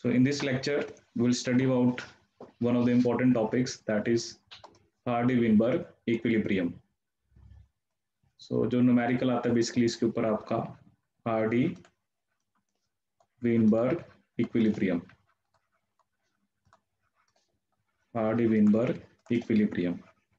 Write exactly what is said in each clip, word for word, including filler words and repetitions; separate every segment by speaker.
Speaker 1: So in this lecture, we'll study about one of the important topics, that is Hardy-Weinberg equilibrium. So जो numerical आता है basically इसके ऊपर आपका Hardy-Weinberg equilibrium, Hardy-Weinberg equilibrium.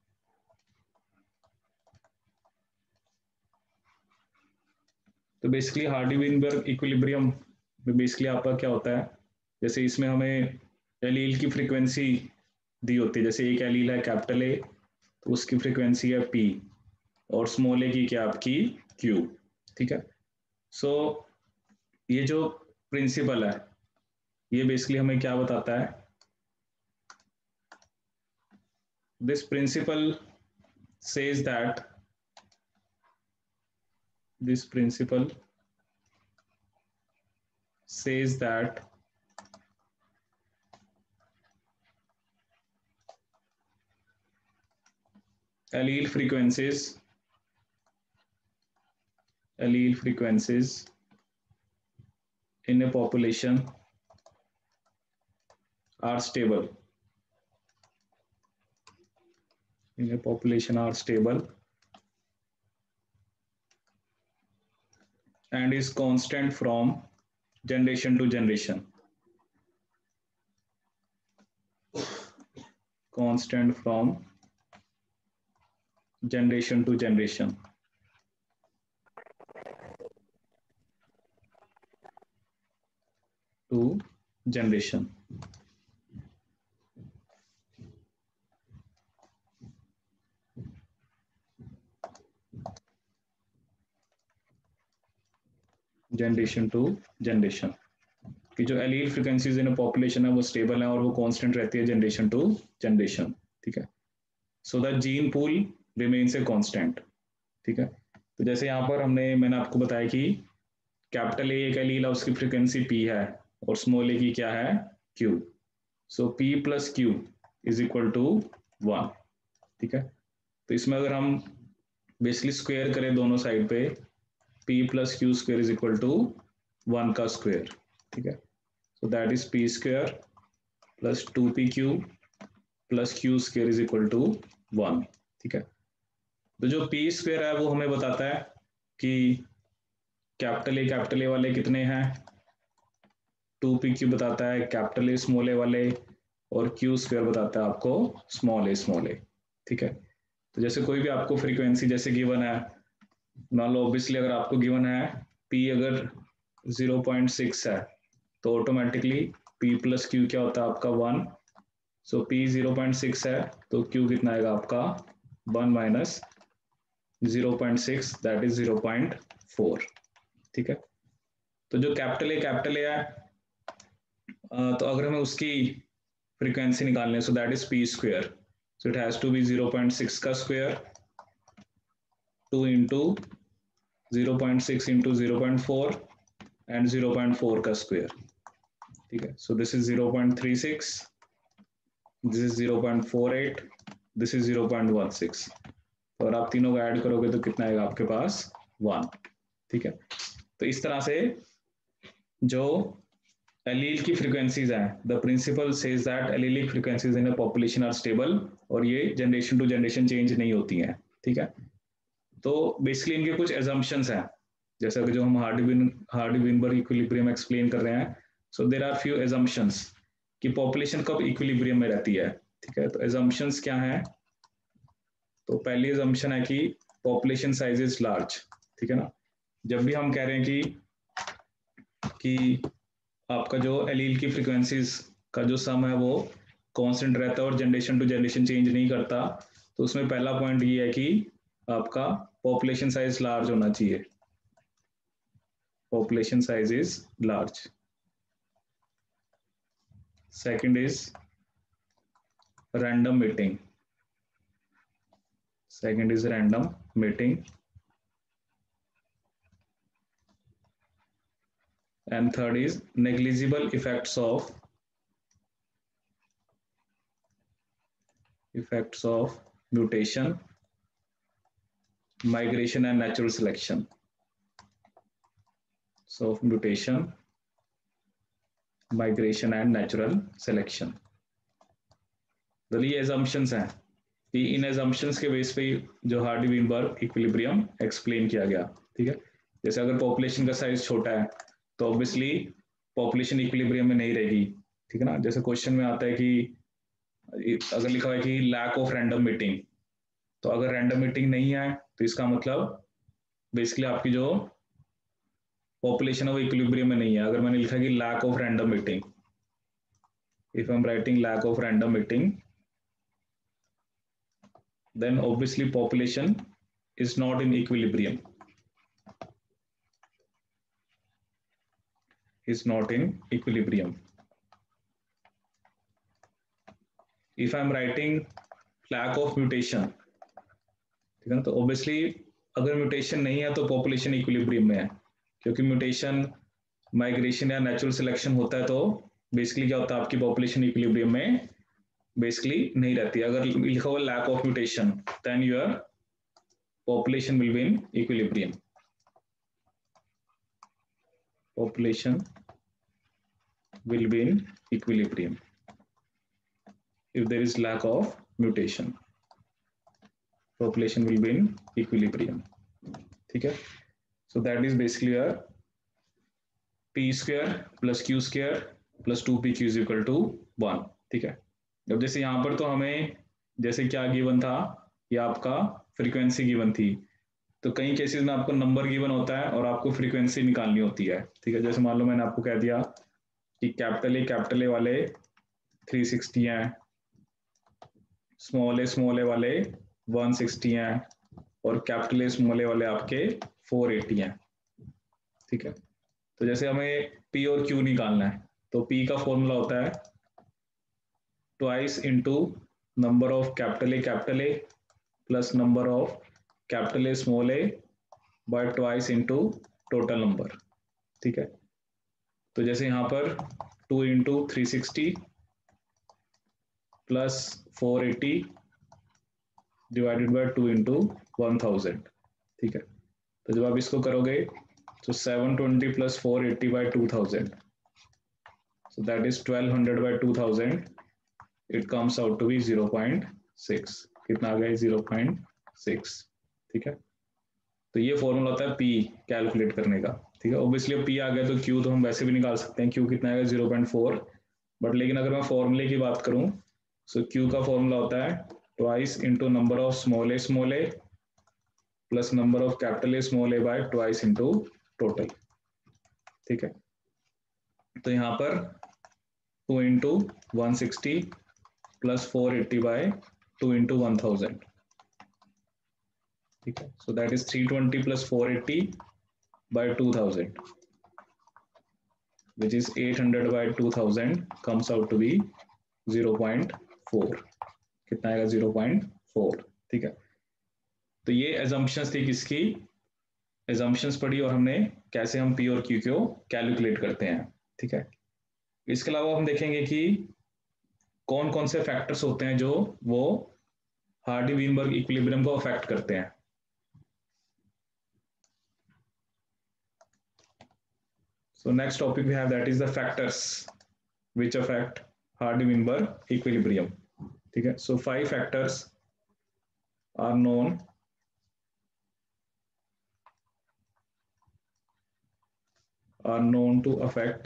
Speaker 1: तो basically Hardy Weinberg equilibrium में basically आपका क्या होता है, जैसे इसमें हमें एलील की फ्रीक्वेंसी दी होती है, जैसे एक एलील है कैपिटल ए तो उसकी फ्रीक्वेंसी है पी और स्मॉल ए की क्या आपकी क्यू, ठीक है। सो so, ये जो प्रिंसिपल है ये बेसिकली हमें क्या बताता है, this principle says that this principle says that allele frequencies allele frequencies in a population are stable in a population are stable and is constant from generation to generation, constant from generation to generation. To generation. Generation to generation कि जो allele frequencies in population है वो stable है और वो constant रहती है generation to generation, ठीक है। So the gene pool remains a constant, ठीक है। तो जैसे यहाँ पर हमने मैंने आपको बताया कि कैपिटल ए एक एलील है उसकी फ्रीक्वेंसी पी है और स्मॉल ए की क्या है q, so p plus q is equal to one, ठीक है। तो इसमें अगर हम बेसिकली स्क्वायर करें दोनों साइड पे p plus q square is equal to one का स्क्वायर, ठीक है। So that is p square plus two p q प्लस q square is equal to one, ठीक है। तो जो p स्क्वायर है वो हमें बताता है कि कैपिटल ए कैपिटल ए वाले कितने हैं, टू पी क्यू बताता है कैपिटल ए स्मॉल ए वाले और q स्क्वायर बताता है आपको स्मॉल ए स्मॉल ए, ठीक है। तो जैसे कोई भी आपको फ्रीक्वेंसी जैसे गिवन है, मान लो ऑब्वियसली अगर आपको गिवन है p अगर ज़ीरो पॉइंट सिक्स है तो ऑटोमेटिकली p प्लस क्यू क्या होता है आपका one, so p zero point six है तो q कितना आएगा आपका one minus zero point six that is zero point four, ठीक है। तो जो कैपिटल ए कैपिटल ए है तो अगर हमें उसकी फ्रीक्वेंसी निकालनी है so that is p square, so it has to be zero point six का square two into zero point six into zero point four and zero point four का square, ठीक है। So this is zero point three six, this is zero point four eight, this is zero point one six, और आप तीनों को add करोगे तो कितना आएगा आपके पास वन, ठीक है। तो इस तरह से जो एलील की फ्रीक्वेंसीज हैं, the principle says that allelic frequencies in a population are stable और ये जनरेशन टू जनरेशन चेंज नहीं होती हैं, ठीक है। तो बेसिकली इनके कुछ एजम्पशंस हैं, जैसा कि जो हम हार्डी हार्डी-वेनबर्ग इक्विलिब्रियम एक्सप्लेन कर रहे हैं, so there are few assumptions कि पॉपुलेशन कब इक्विलिब्रियम में रहती है, ठीक है। तो एजम्पशंस क्या हैं, तो पहली एजम्पशन है कि पॉपुलेशन साइज इज लार्ज, ठीक है ना। जब भी हम कह रहे हैं कि कि आपका जो एलील की फ्रीक्वेंसीज का जो सम है वो कांस्टेंट रहता है और जनरेशन टू जनरेशन चेंज नहीं करता, तो उसमें पहला पॉइंट ये है कि आपका पॉपुलेशन साइज लार्ज होना चाहिए, population size is large. Second is random mating, second is random mating and third is negligible effects of effects of mutation, migration and natural selection. So mutation, migration and natural selection. तो ये assumptions हैं कि इन assumptions के base पे जो Hardy Weinberg equilibrium explain किया गया। ठीक है, जैसे अगर पॉपुलेशन का साइज छोटा है तो ऑब्वियसली पॉपुलेशन इक्विलिब्रियम में नहीं रहेगी। ठीक है ना, जैसे क्वेश्चन में आता है कि अगर लिखा हुआ है कि लैक ऑफ रैंडम मीटिंग, तो अगर रैंडम मीटिंग नहीं है तो इसका मतलब बेसिकली आपकी जो पॉपुलेशन है वो इक्विलिब्रियम में नहीं है। अगर मैंने लिखा कि lack of random meeting, if I am writing lack of random meeting, then obviously population is not in equilibrium, is not in equilibrium. If I am writing lack of mutation, ठीक है ना, तो obviously अगर mutation नहीं है तो population equilibrium में है, क्योंकि म्यूटेशन माइग्रेशन या नेचुरल सिलेक्शन होता है तो बेसिकली क्या होता है, आपकी पॉपुलेशन इक्विलिब्रियम में बेसिकली नहीं रहती। अगर लिखा हुआ lack of mutation, then your population will be in equilibrium. Population will be in equilibrium if there is lack of mutation. Population will be in equilibrium. ठीक है, so that is basically a p square plus q square plus two p q is equal to one. ठीक है, अब जैसे यहाँ पर तो हमें जैसे क्या गिवन था, ये आपका फ्रीक्वेंसी गिवन थी, तो कई केसेस में आपको नंबर गिवन होता है और आपको फ्रीक्वेंसी निकालनी होती है। ठीक है, जैसे मान लो मैंने आपको कह दिया कि कैपिटल ए कैपिटल ए वाले थ्री सिक्सटी हैं, स्मॉल ए स्मॉल ए वाले वन सिक्सटी हैं और कैपिटल ए स्मॉल ए वाले आपके फोर एटी हैं। ठीक है, तो जैसे हमें पी और क्यू निकालना है तो पी का फॉर्मूला होता है twice into number of capital A capital A plus number of capital A small a by twice into total number. ठीक है, तो जैसे यहाँ पर two into three sixty plus four eighty divided by two into one thousand. ठीक है, तो जब आप इसको करोगे तो seven twenty plus four eighty by two thousand, so that is twelve hundred by two thousand, it comes out to be zero point six. कितना आ गया, जीरो पॉइंट सिक्स। ठीक है, तो ये फॉर्मूला होता है पी कैलकुलेट करने का। ठीक है, ऑब्वियसली अब पी आ गया तो क्यू तो हम वैसे भी निकाल सकते हैं, क्यू कितना आएगा जीरो पॉइंट फोर, बट लेकिन अगर मैं फॉर्मूले की बात करूं सो क्यू का फॉर्मूला होता है twice into number of small a small a plus number of capital A small a by twice into total. ठीक है, तो यहाँ पर two into one sixty plus four eighty by two into one thousand. ठीक है, so that is three twenty plus four eighty by two thousand, which is eight hundred by two thousand comes out to be zero point four. कितना आएगा, zero point four. ठीक है, तो ये assumptions थी किसकी, assumptions पढ़ी और हमने कैसे हम P और Q को कैलकुलेट करते हैं। ठीक है, इसके अलावा हम देखेंगे कि कौन कौन से फैक्टर्स होते हैं जो वो हार्डी वीनबर्ग इक्विलिब्रियम को अफेक्ट करते हैं। So next topic we have, that is the factors which affect Hardy-Weinberg equilibrium. ठीक है, so five factors are known are known to affect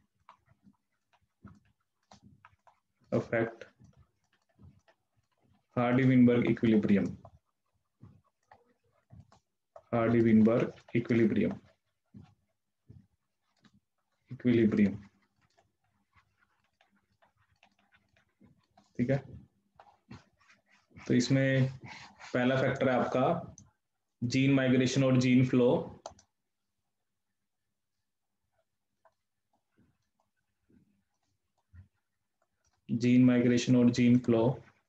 Speaker 1: affect Hardy-Weinberg equilibrium. Hardy-Weinberg equilibrium. Equilibrium. ठीक है, तो इसमें पहला फैक्टर है आपका जीन माइग्रेशन और जीन फ्लो। जीन माइग्रेशन और gene flow,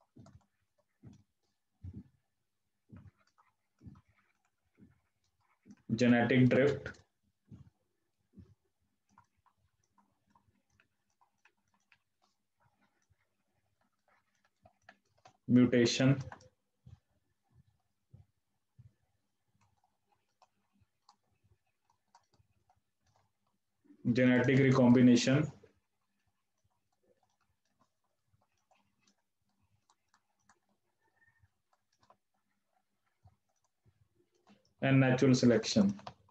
Speaker 1: genetic drift, mutation, genetic recombination, and natural selection.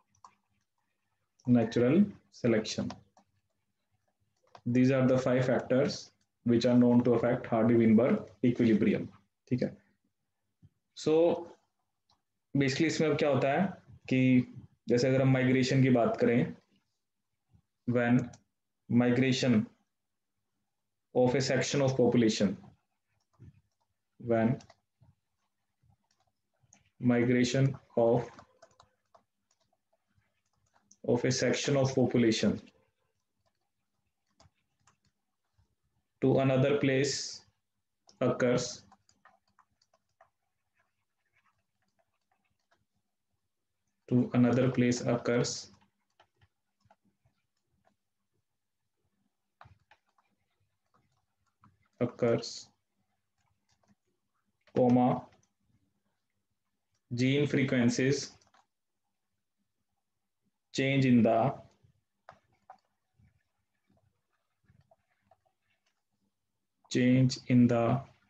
Speaker 1: Natural selection. These are the five factors which are known to affect Hardy-Weinberg equilibrium. ठीक है. So basically इसमें अब क्या होता है कि जैसे अगर हम माइग्रेशन की बात करें, when migration of a section of population, when migration of of a section of population to another place occurs, to another place occurs occurs comma gene frequencies change in the change in the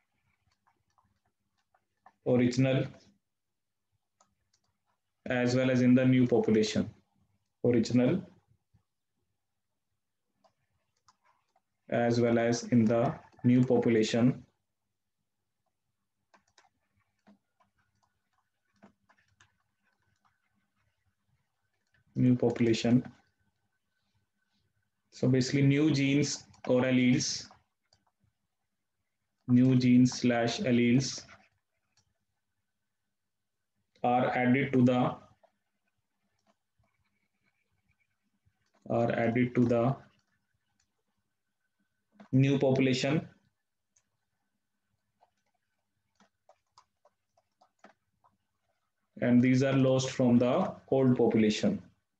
Speaker 1: original as well as in the new population. Original as well as in the new population new population. So basically new genes or alleles, new genes slash alleles are added to the are added to the new population and these are lost from the old population.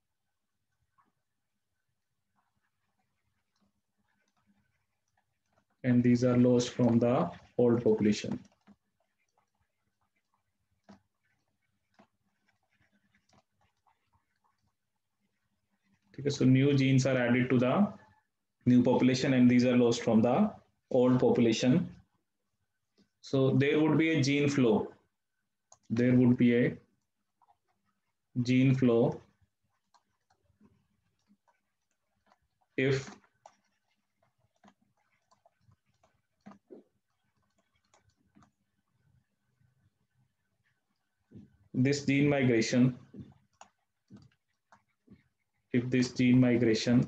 Speaker 1: And these are lost from the old population. Okay, so new genes are added to the new population and these are lost from the old population. So there would be a gene flow. There would be a gene flow if this gene migration if this gene migration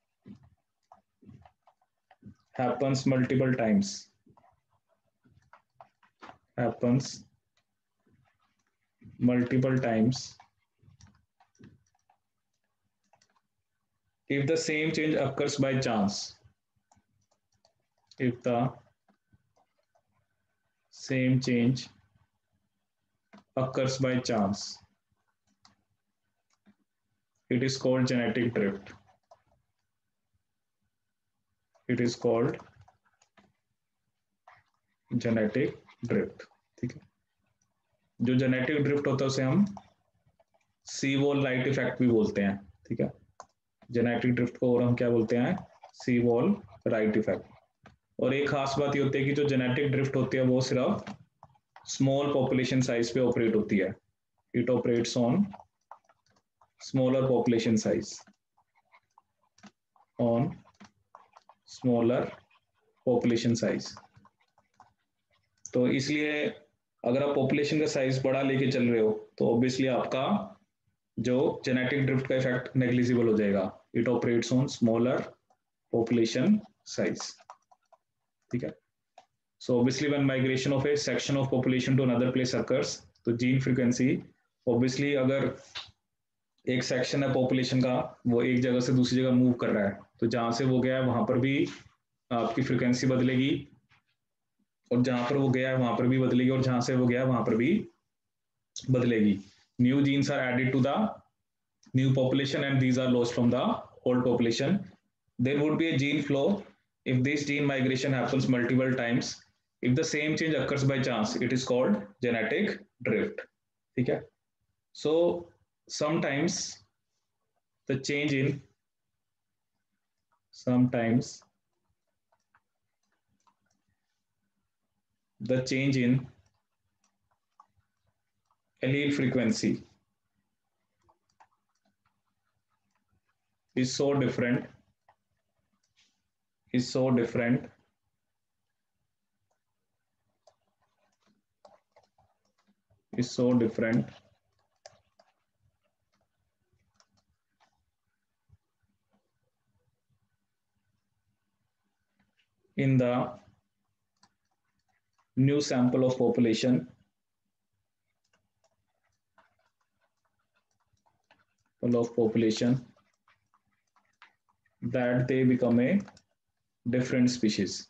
Speaker 1: happens multiple times happens multiple times if the same change occurs by chance if the same change occurs by chance it is called genetic drift it is called genetic drift. ठीक है, जो genetic drift होता है उसे हम सी wall Wright effect भी बोलते हैं. ठीक है, जेनेटिक ड्रिफ्ट को और हम क्या बोलते हैं, सी वॉल राइट इफेक्ट. और एक खास बात ये होती है कि जो जेनेटिक ड्रिफ्ट होती है वो सिर्फ स्मॉल पॉपुलेशन साइज पे ऑपरेट होती है. It operates on smaller population size on smaller population size. तो इसलिए अगर आप पॉपुलेशन का साइज बड़ा लेके चल रहे हो तो ऑब्वियसली आपका जो जेनेटिक ड्रिफ्ट का इफेक्ट नेग्लिजिबल हो जाएगा. It operates on smaller population size. ठीक है, so obviously when migration of a section of population to another place occurs, तो जीन फ्रीक्वेंसी ऑब्वियसली अगर एक सेक्शन है पॉपुलेशन का वो एक जगह से दूसरी जगह मूव कर रहा है तो जहां से वो गया है वहां पर भी आपकी फ्रीक्वेंसी बदलेगी और जहां पर वो गया है वहां पर भी बदलेगी और जहां से वो गया है वहां पर भी बदलेगी. New genes are added to the new population and these are lost from the old population. There would be a gene flow if this gene migration happens multiple times. If the same change occurs by chance, it is called genetic drift. ठीक है, so sometimes the change in sometimes the change in allele frequency is so different is so different is so different in the new sample of population of population that they become a different species.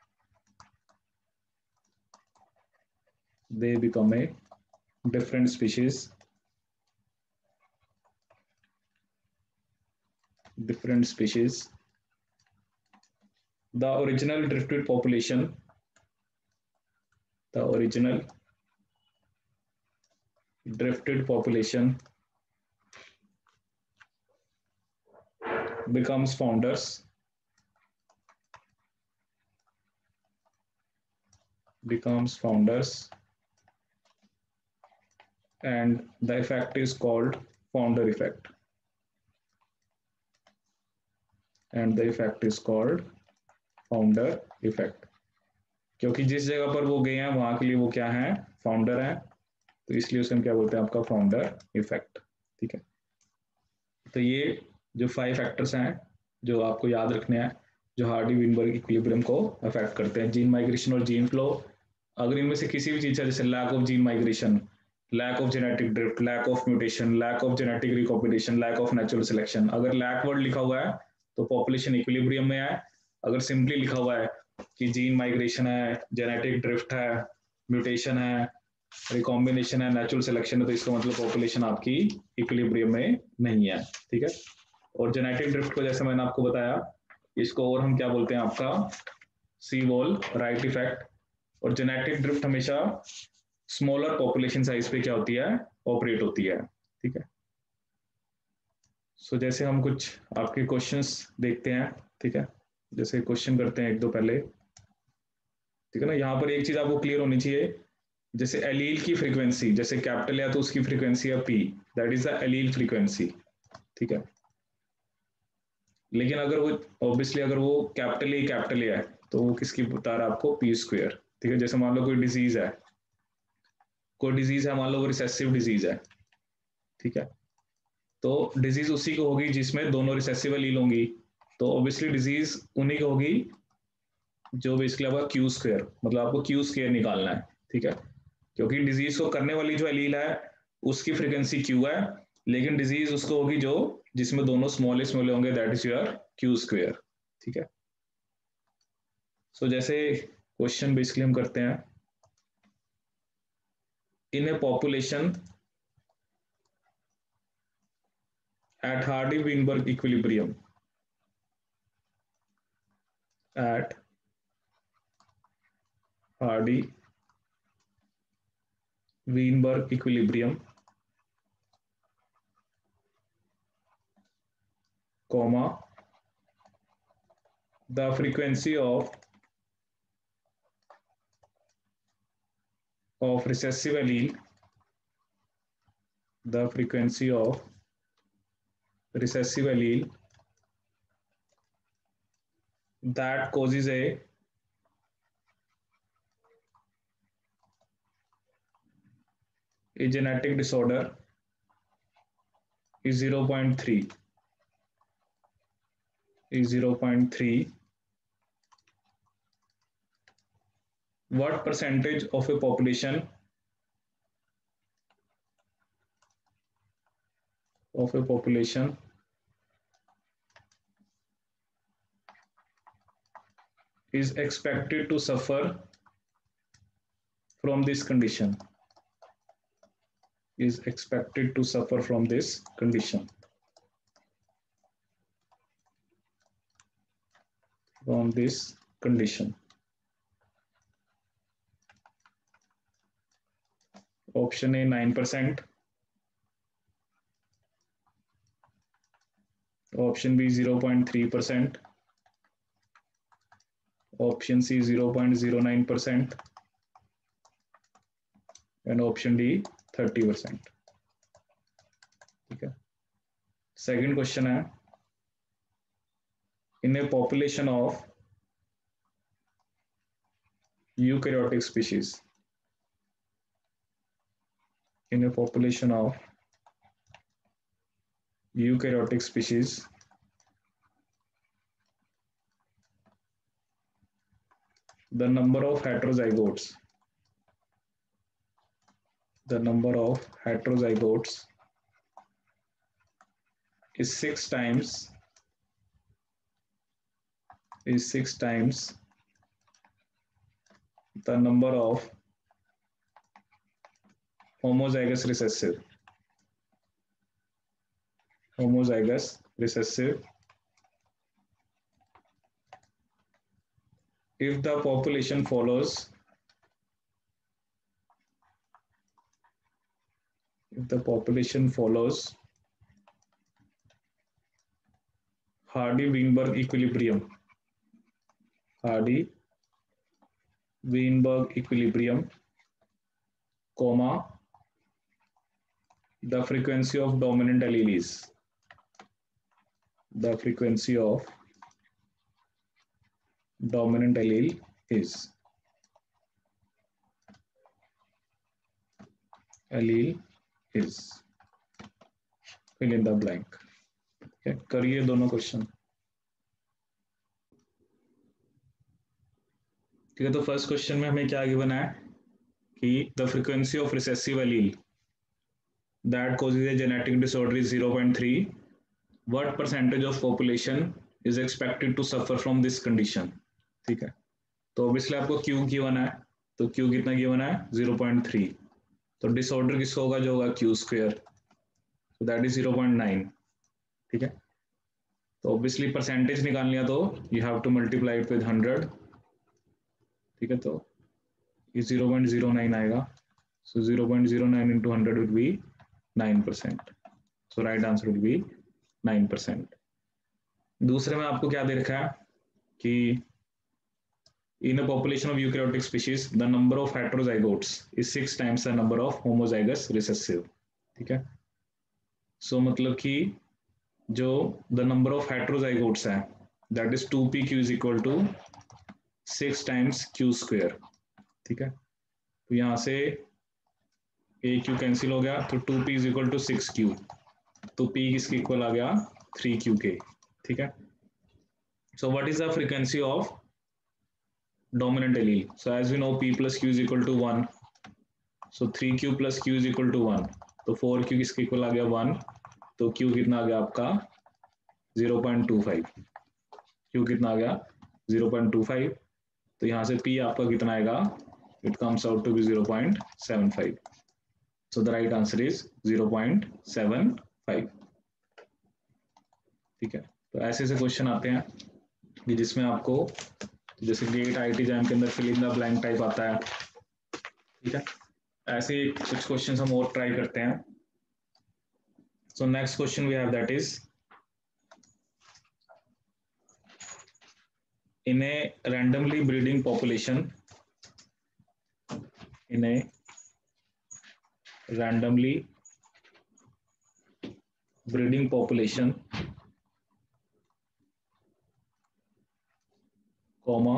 Speaker 1: They become a different species. Different species. The original drifted population. The original drifted population becomes founders. Becomes founders. And the effect is called founder effect. And the effect is called founder effect. क्योंकि जिस जगह पर वो गए हैं वहां के लिए वो क्या है, फाउंडर है, तो इसलिए उसको हम क्या बोलते हैं, आपका फाउंडर इफेक्ट. ठीक है, तो ये जो फाइव फैक्टर्स हैं जो आपको याद रखने हैं, जो हार्डी विनबर्ग इक्विलिब्रियम को अफेक्ट करते हैं. जीन माइग्रेशन और जीन फ्लो, अगर इनमें से किसी भी चीज है, जैसे lack of gene migration, lack of genetic drift, lack of mutation, lack of genetic recombination, lack of natural selection, अगर लैक वर्ड लिखा हुआ है तो पॉपुलेशन इक्विलिब्रियम में है. अगर सिंपली लिखा हुआ है कि जीन माइग्रेशन है, जेनेटिक ड्रिफ्ट है, म्यूटेशन है, रिकॉम्बिनेशन है, नेचुरल सिलेक्शन है, तो इसका मतलब पॉपुलेशन आपकी इक्विलिब्रियम में नहीं है. ठीक है, और जेनेटिक ड्रिफ्ट को जैसे मैंने आपको बताया, इसको और हम क्या बोलते हैं, आपका सी वॉल राइट इफेक्ट. और जेनेटिक ड्रिफ्ट हमेशा स्मॉलर पॉपुलेशन साइज पे क्या होती है, ऑपरेट होती है. ठीक है, सो so, जैसे हम कुछ आपके क्वेश्चंस देखते हैं. ठीक है, जैसे क्वेश्चन करते हैं एक दो पहले. ठीक है ना, यहाँ पर एक चीज आपको क्लियर होनी चाहिए, जैसे एलील की फ्रीक्वेंसी, जैसे कैपिटल है तो उसकी फ्रीक्वेंसी है p, that is the allele frequency. ठीक है, लेकिन अगर वो ऑब्वियसली अगर वो कैपिटल ए कैपिटल ए है तो वो किसकी बता रहा है आपको, पी स्क्वायर. ठीक है, जैसे मान लो कोई डिजीज है, कोई डिजीज है, मान लो वो रिसेसिव डिजीज है. ठीक है, तो डिजीज उसी को होगी जिसमें दोनों रिसेसिव एलील होंगी, तो ऑब्वियसली डिजीज उन्हीं की होगी जो बेसिकली आपका क्यू स्क्वायर, मतलब आपको क्यू स्क्वायर निकालना है. ठीक है, क्योंकि डिजीज को करने वाली जो एलील है उसकी फ्रीक्वेंसी क्यू है, लेकिन डिजीज उसको होगी जो जिसमें दोनों स्मॉल स्मॉल होंगे, that is your q square. ठीक है, सो so, जैसे क्वेश्चन बेसिकली हम करते हैं, in a population at Hardy-Weinberg equilibrium, at Hardy-Weinberg equilibrium, comma, the frequency of of recessive allele, the frequency of recessive allele that causes a a genetic disorder is zero point three, is zero point three. What percentage of a population of a population is expected to suffer from this condition, is expected to suffer from this condition, from this condition. Option A nine percent, option B zero point three percent, option C zero point zero nine percent, and option D thirty percent. ठीक है, second question है, in a population of eukaryotic species, in a population of eukaryotic species, the number of heterozygotes, the number of heterozygotes is six times is six times the number of homozygous recessive homozygous recessive if the population follows if the population follows Hardy-Weinberg equilibrium, Hardy-Weinberg equilibrium, comma, the frequency of dominant alleles, the frequency of dominant allele is allele is fill in the blank. Okay, करिए दोनों question. ठीक है, तो first question में हमें क्या given है कि the frequency of recessive allele that causes a genetic disorder is zero point three. What percentage of population is expected to suffer from this condition. ठीक है, तो ऑब्वियसली आपको क्यू गिवन है, तो क्यू कितना गिवन है zero point three. तो disorder किसका होगा, जो होगा क्यू स्क्वायर, तो that is zero point nine. ठीक है, तो ऑब्वियसली परसेंटेज निकाल लिया तो you have to multiply it with hundred. ठीक है, तो ये zero point zero nine आएगा, so zero point zero nine into one hundred would be nine percent. So right answer would be nine percent. दूसरे में आपको क्या दे रखा है कि in a population of eukaryotic species the number of heterozygotes is six times the number of homozygous recessive. ठीक है, so so, मतलब कि जो the number of heterozygotes है that is two p q is equal to six times q square. ठीक है, तो यहां से a q कैंसिल हो गया, तो two p is equal to six q, तो p किसके इक्वल आ गया three q के. ठीक है, so what is the frequency of dominant allele? So as we know p plus q is equal to one, so three q plus q is equal to one, तो four q किसके equal आ गया one, तो q कितना आ गया आपका zero point two five. q कितना आ गया zero point two five, तो यहाँ से p आपका कितना आएगा, it comes out to be zero point seven five. So the right answer is zero point seven five. ठीक है, तो ऐसे ऐसे क्वेश्चन आते हैं कि जिसमें आपको जैसे गेट आईटी जैम के अंदर fill in the blank type आता है. ठीक है, ऐसे कुछ क्वेश्चन हम और ट्राई करते हैं. So next question we have that is in a randomly breeding population in a randomly breeding population comma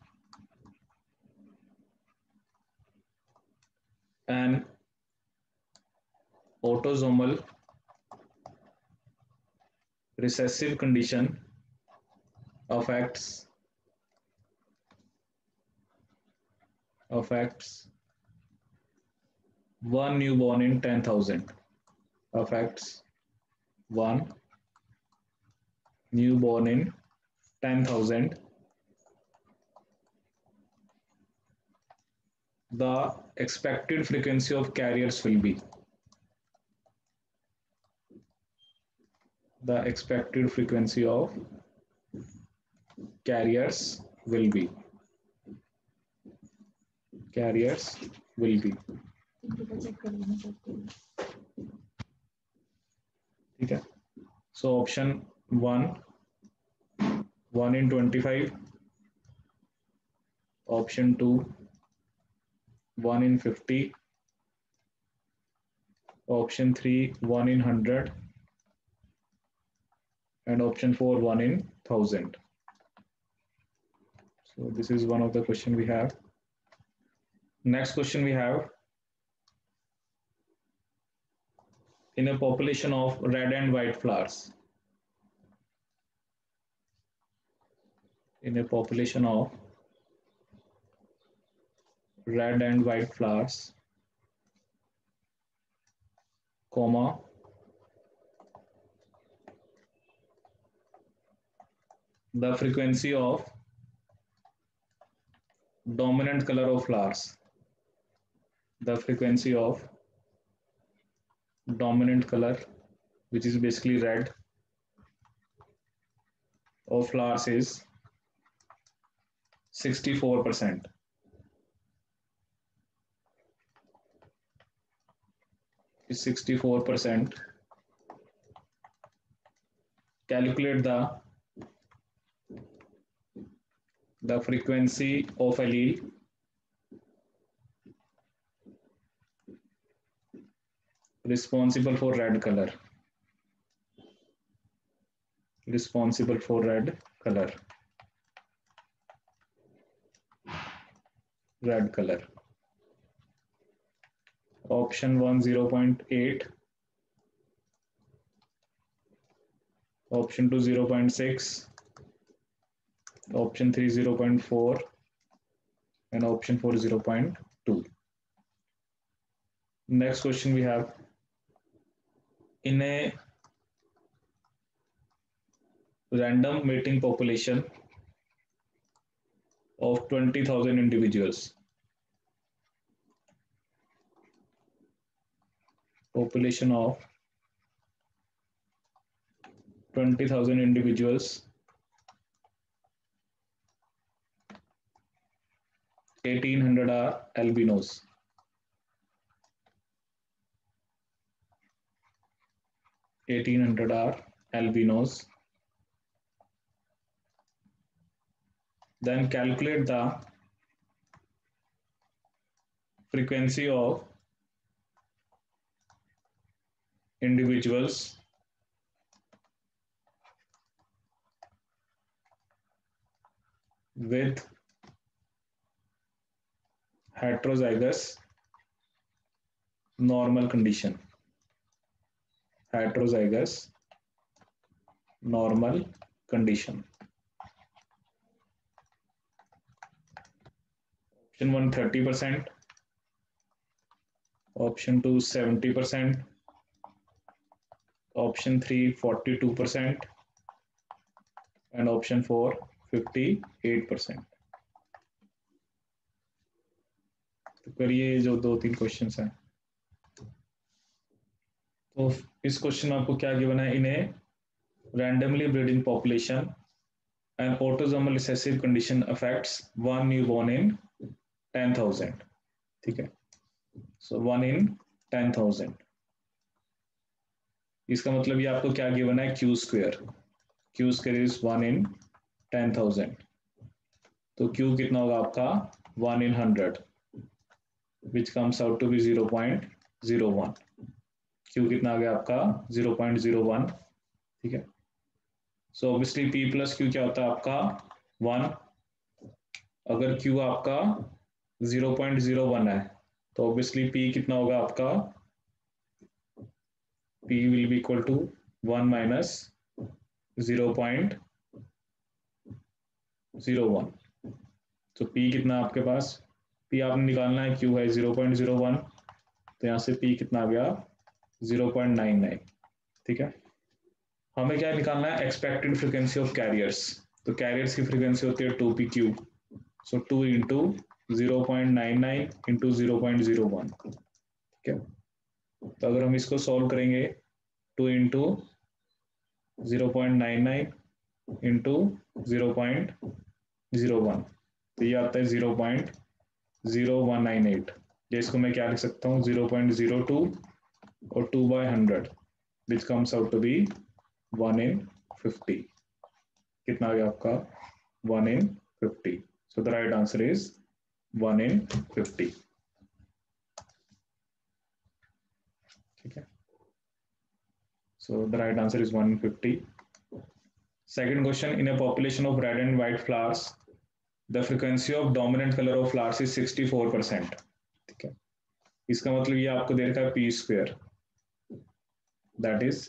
Speaker 1: an autosomal recessive condition affects affects one newborn in ten thousand, affects one newborn in ten thousand. The expected frequency of carriers will be the expected frequency of carriers will be carriers will be ठीक है, so option one one in twenty-five, option two one in fifty, option three one in one hundred, and option four one in one thousand. So this is one of the question we have. Next question we have, in a population of red and white flowers, in a population of red and white flowers, comma, the frequency of dominant color of flowers, the frequency of dominant color, which is basically red, of flowers is sixty-four percent. Is sixty-four percent. Calculate the the frequency of allele responsible for red color. Responsible for red color. Red color. Option one, zero point eight. Option two, zero point six. Option three, zero point four. And option four, zero point two. Next question we have, in a random mating population of twenty thousand individuals, population of twenty thousand individuals, eighteen hundred are albinos. eighteen hundred are albinos. Then calculate the frequency of individuals with heterozygous normal condition. Heterozygous normal condition. Option one, thirty percent. Option two, seventy percent. Option three, forty-two percent. And option four, fifty-eight percent. तो करिए जो दो तीन questions हैं. तो इस question में आपको क्या गिवन है, इन ए randomly breeding population an autosomal recessive condition affects one newborn in ten thousand. ठीक है, so one in ten thousand. इसका मतलब ये आपको क्या गिवन है, q square. q square is one in ten thousand. तो q कितना होगा आपका one in one hundred, which comes out to be zero point zero one. q कितना आ गया आपका zero point zero one. ठीक है, so obviously p plus q क्या होता है आपका वन. अगर q आपका zero point zero one है तो ऑब्वियसली p कितना होगा आपका, p will be equal to one minus zero point zero one. तो p कितना आपके पास, p आपने निकालना है, q है zero point zero one, तो यहाँ से p कितना आ गया zero point nine nine. ठीक है, हमें क्या निकालना है, एक्सपेक्टेड फ्रीक्वेंसी ऑफ कैरियर्स. तो कैरियर्स की फ्रीक्वेंसी होती है two p q. So two into zero point nine nine into zero point zero one. ठीक है, तो अगर हम इसको सॉल्व करेंगे, two into zero point nine nine into zero point zero one, तो ये आता है zero point zero one nine eight. जिसको मैं क्या लिख सकता हूँ, जीरो पॉइंट जीरो टू और two by hundred, which comes out to be one in fifty. कितना आ गया आपका one in fifty. So the right answer is one in fifty. ठीक है, so the right answer is one in fifty. Second question, in a population of red and white flowers, the frequency of dominant colour of flowers is sixty four percent, ठीक है। इसका मतलब ये आपको दे रखा है p square, that is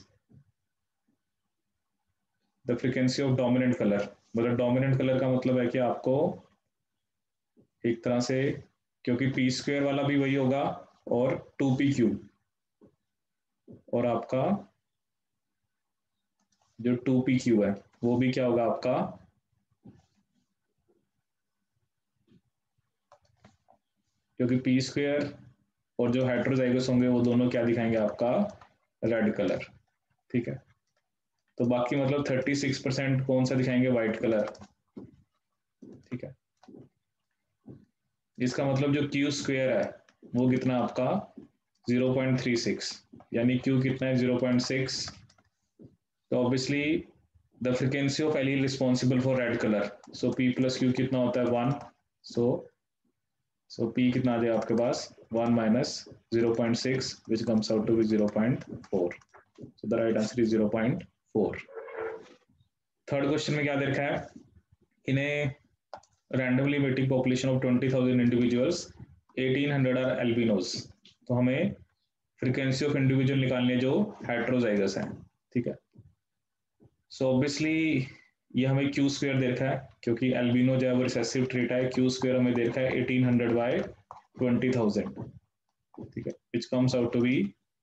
Speaker 1: the frequency of dominant colour. मतलब डोमिनेंट कलर का मतलब है कि आपको एक तरह से, क्योंकि पी स्क्वायर वाला भी वही होगा और टू पी क्यूब, और आपका जो टू पी क्यू है वो भी क्या होगा आपका, क्योंकि पी स्क्वायर और जो हेट्रोजाइगस होंगे वो दोनों क्या दिखाएंगे आपका, रेड कलर, ठीक है। तो बाकी मतलब थर्टी सिक्स परसेंट कौन सा दिखाएंगे, व्हाइट कलर, ठीक है। इसका मतलब जो क्यू स्क्वायर है वो कितना आपका ज़ीरो पॉइंट थ्री सिक्स, यानी क्यू कितना है ज़ीरो पॉइंट सिक्स। तो obviously the frequency of allele responsible for red colour, so p plus q कितना होता है वन, सो सो पी कितना आ जाएगा आपके पास one minus zero point six which comes out to be zero point four, so the right answer is zero point four. Third question में क्या दे रखा है, इन्हें randomly emitting population of twenty thousand individuals, eighteen hundred are albinos। तो हमें frequency of individual निकालने जो heterozygous है, ठीक है। सो so ऑब्वियसली ये हमें क्यू स्क्वायर दे रखा है, क्योंकि एल्बिनो जो है वो रिसेसिव ट्रेट है, क्यू स्क्वायर हमें दे रखा है eighteen hundred by twenty thousand, ठीक है, which comes out to be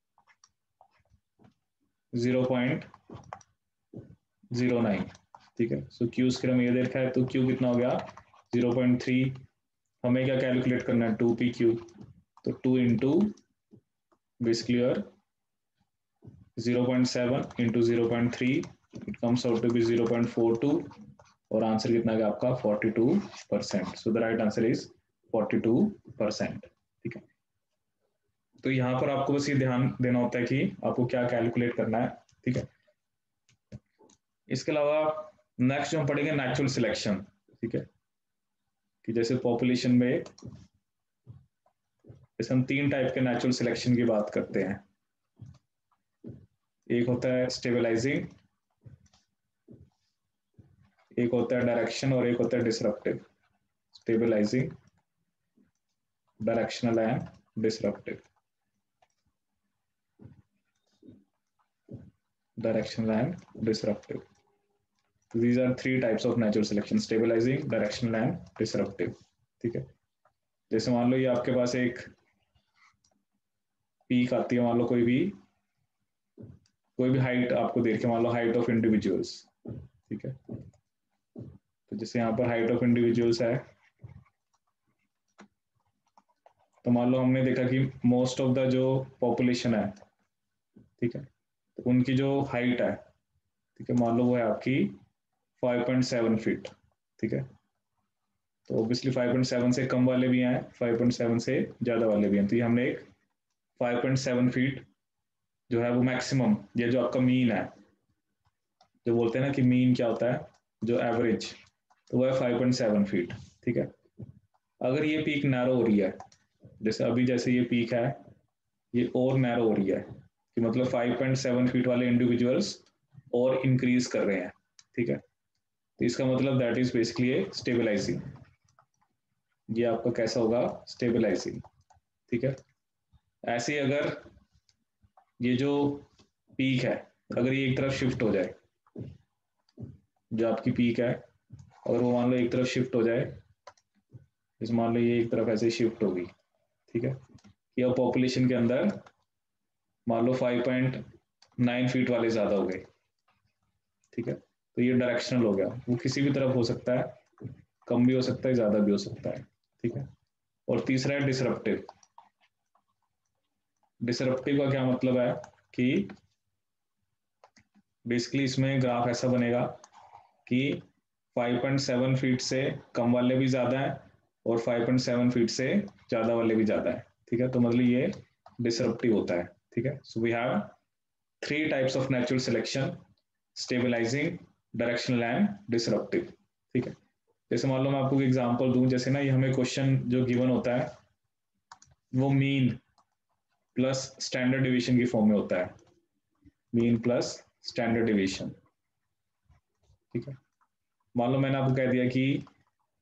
Speaker 1: zero point zero nine, ठीक है। सो क्यू स्क्वायर हमें ये दे रखा है, तो क्यू कितना हो गया ज़ीरो पॉइंट थ्री। हमें क्या कैलकुलेट करना है, टू पी क्यू, तो टू इंटू बेसिकली और zero point seven into zero point three, it comes out to be zero point four two, और आंसर कितना है आपका forty two percent. So the right answer is forty two percent, ठीक है। तो यहाँ पर आपको बस ये ध्यान देना होता है कि आपको क्या कैलकुलेट करना है, ठीक है। इसके अलावा नेक्स्ट जो हम पढ़ेंगे नेचुरल सिलेक्शन, ठीक है, कि जैसे पॉपुलेशन में जैसे हम तीन टाइप के नेचुरल सिलेक्शन की बात करते हैं। एक होता है स्टेबलाइजिंग, एक होता है डायरेक्शन, और एक होता है disruptive. Stabilising, directional and disruptive. Directional and disruptive. So these are three types of natural selection: stabilizing, directional and disruptive, ठीक है। जैसे मान लो ये आपके पास एक पीक आती है, मान लो कोई भी कोई भी हाइट आपको देख के, मान लो हाइट ऑफ इंडिविजुअल्स, ठीक है। तो जैसे यहाँ पर हाइट ऑफ इंडिविजुअल्स है, तो मान लो हमने देखा कि मोस्ट ऑफ द जो पॉपुलेशन है, ठीक है, तो उनकी जो हाइट है, ठीक है, मान लो वो है आपकी फाइव पॉइंट सेवन फीट, ठीक है। तो ऑब्वियसली फाइव पॉइंट सेवन से कम वाले भी हैं, फाइव पॉइंट सेवन से ज़्यादा वाले भी हैं। तो ये हमने एक फाइव पॉइंट सेवन फीट जो है वो मैक्सिमम, ये जो आपका मीन है, जो बोलते हैं ना कि मीन क्या होता है, जो एवरेज, तो वो है फाइव पॉइंट सेवन फीट, ठीक है। अगर ये पीक नैरो हो रही है, जैसे अभी जैसे ये पीक है, ये और नैरो हो रही है, कि मतलब फाइव पॉइंट सेवन फीट वाले इंडिविजुअल्स और इंक्रीज कर रहे हैं, ठीक है। तो इसका मतलब that is basically a stabilising. ये आपका कैसा होगा, स्टेबलाइजिंग, ठीक है। ऐसे ही अगर ये जो पीक है, अगर ये एक तरफ शिफ्ट हो जाए, जो आपकी पीक है अगर वो मान लो एक तरफ शिफ्ट हो जाए, जैसे मान लो ये एक तरफ ऐसे शिफ्ट होगी, ठीक है, कि अब पॉपुलेशन के अंदर मान लो फाइव पॉइंट नाइन फीट वाले ज्यादा हो गए, ठीक है। तो ये डायरेक्शनल हो गया, वो किसी भी तरफ हो सकता है, कम भी हो सकता है, ज्यादा भी हो सकता है, ठीक है। और तीसरा है डिसरप्टिव। डिसरप्टिव का क्या मतलब है कि बेसिकली इसमें ग्राफ ऐसा बनेगा कि फाइव पॉइंट सेवन फीट से कम वाले भी ज्यादा है और फाइव पॉइंट सेवन फीट से ज्यादा वाले भी ज्यादा है, ठीक है। तो मतलब ये डिसरप्टिव होता है, ठीक है। So we have three types of natural selection: stabilising, directional and disruptive, ठीक है। जैसे मान लो मैं आपको एग्जांपल दूं, जैसे ना ये हमें क्वेश्चन जो गिवन होता है वो मीन प्लस स्टैंडर्ड डिवीजन की फॉर्म में होता है, मीन प्लस स्टैंडर्ड डिवीजन, ठीक है। मान लो मैंने आपको कह दिया कि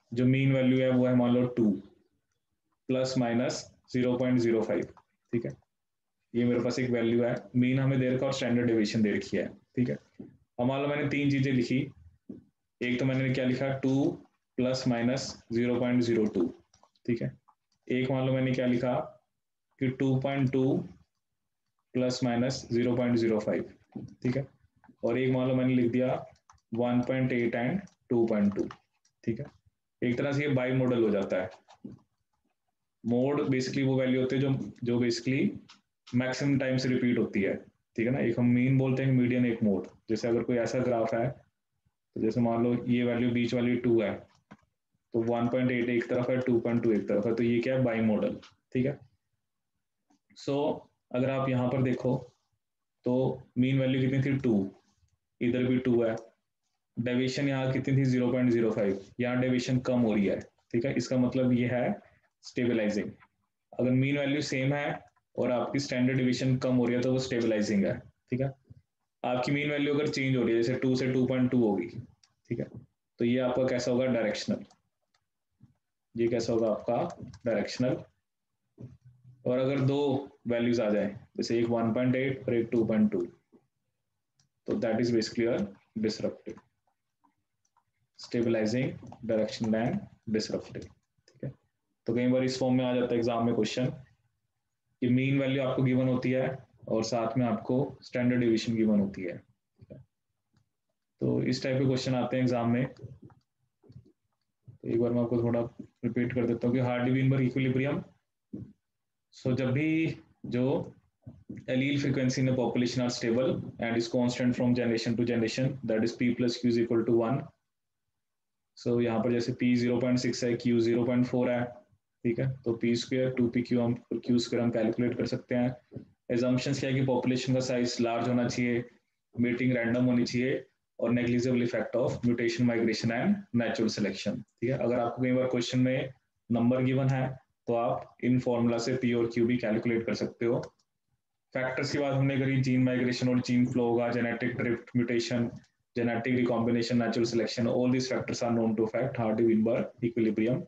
Speaker 1: जो मीन वैल्यू है वो है मान लो two plus minus zero point zero five, ठीक है। ये मेरे पास एक वैल्यू है, मीन हमें दे रखा और स्टैंडर्ड डेविएशन दे रखी है, ठीक है। अब मान लो मैंने तीन चीजें लिखी, एक तो मैंने क्या लिखा two plus minus zero point zero two, ठीक है। एक मान लो मैंने क्या लिखा कि two point two plus minus zero point zero five, ठीक है। और एक मान लो मैंने लिख दिया one point eight and two point two, ठीक है। एक तरह से ये बाई मॉडल हो जाता है। मोड बेसिकली वो वैल्यू होती है जो जो बेसिकली मैक्सिमम टाइम से रिपीट होती है, ठीक है ना। एक हम मीन बोलते हैं, मीडियन एक मोड। जैसे अगर कोई ऐसा ग्राफ है तो जैसे मान लो ये वैल्यू बीच वाली टू है, तो वन पॉइंट एट एक तरफ है, टू पॉइंट टू एक तरफ है, तो ये क्या है, बाई मॉडल, ठीक है। सो so, अगर आप यहाँ पर देखो तो मीन वैल्यू कितनी थी टू, इधर भी टू है, डेविएशन यहाँ कितनी थी जीरो पॉइंट जीरो फाइव, यहाँ डेविएशन कम हो रही है, ठीक है। इसका मतलब ये है स्टेबलाइजिंग। अगर मीन वैल्यू सेम है और आपकी स्टैंडर्ड डिवीजन कम हो रही है तो वो स्टेबलाइजिंग है, ठीक है। आपकी मीन वैल्यू अगर चेंज हो रही है, जैसे टू से टू पॉइंट टू होगी, ठीक है, तो ये आपका कैसा होगा, डायरेक्शनल। ये कैसा होगा आपका, डायरेक्शनल। और अगर दो वैल्यूज आ जाए, जैसे एक वन पॉइंट एट और एक टू पॉइंट टू, तो that is basically a disruptive, stabilising, directional and disruptive, ठीक है। तो कई बार इस फॉर्म में आ जाता है एग्जाम में क्वेश्चन कि मीन वैल्यू आपको गिवन होती है और साथ में आपको स्टैंडर्ड डिवीजन गिवन होती है, ठीक है। तो इस टाइप के क्वेश्चन आते हैं एग्जाम में। तो एक बार मैं आपको थोड़ा रिपीट कर देता हूँ कि हार्डी-वेनबर्ग इक्विलिब्रियम। सो जब भी जो allele frequency in a population are stable and is constant from generation to generation, that is p plus q is equal to one. So so, यहाँ पर जैसे p ज़ीरो पॉइंट सिक्स है, q zero point four है, ठीक है। तो p square two p q हम q square हम कैलकुलेट कर सकते हैं। एजम्पशंस क्या है कि पॉपुलेशन का साइज लार्ज होना चाहिए, मीटिंग रैंडम होनी चाहिए और negligible effect of mutation, migration and natural selection, ठीक है। अगर आपको कई बार क्वेश्चन में नंबर गिवन है तो आप इन फॉर्मूला से p और q भी कैलकुलेट कर सकते हो। फैक्टर्स की बात हमने करी, जीन माइग्रेशन और जीन फ्लो होगा, genetic drift, mutation, genetic recombination, natural selection, all these factors are known to affect Hardy-Weinberg equilibrium.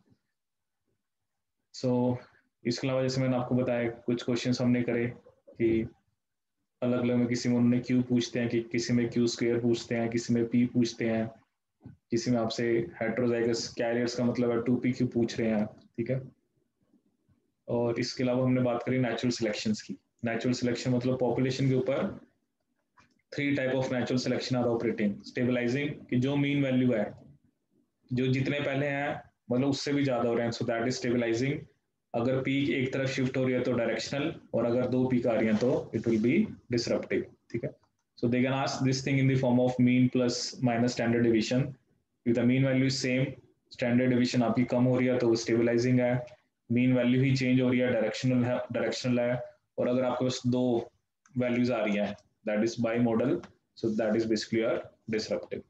Speaker 1: So इसके अलावा जैसे मैंने आपको बताया कुछ क्वेश्चंस हमने करे कि अलग अलग में किसी में उन्होंने क्यू पूछते हैं, कि किसी में क्यू स्क्वायर पूछते हैं, किसी में पी पूछते हैं, किसी में आपसे हेट्रोजाइगस कैरियर्स का मतलब है टू पी क्यू पूछ रहे हैं, ठीक है। और इसके अलावा हमने बात करी नेचुरल सिलेक्शंस की। नेचुरल सिलेक्शन मतलब पॉपुलेशन के ऊपर three type of natural selection are operating. Stabilising कि जो मीन वैल्यू है, जो जितने पहले हैं मतलब उससे भी ज्यादा हो रहे हैं, सो दैट इज स्टेबलाइजिंग। अगर पीक एक तरफ शिफ्ट हो रही है तो डायरेक्शनल, और अगर दो पीक आ रही हैं तो इट विल बी डिसरप्टिव, ठीक है। So they can ask this thing in the form of mean plus minus standard division. If the mean value is same, standard division आपकी कम हो रही है तो वो स्टेबलाइजिंग है। मीन वैल्यू ही चेंज हो रही है, डायरेक्शनल है, डायरेक्शनल है। और अगर आपके पास दो वैल्यूज आ रही हैं, that is bimodal, so that is basically a disruptive.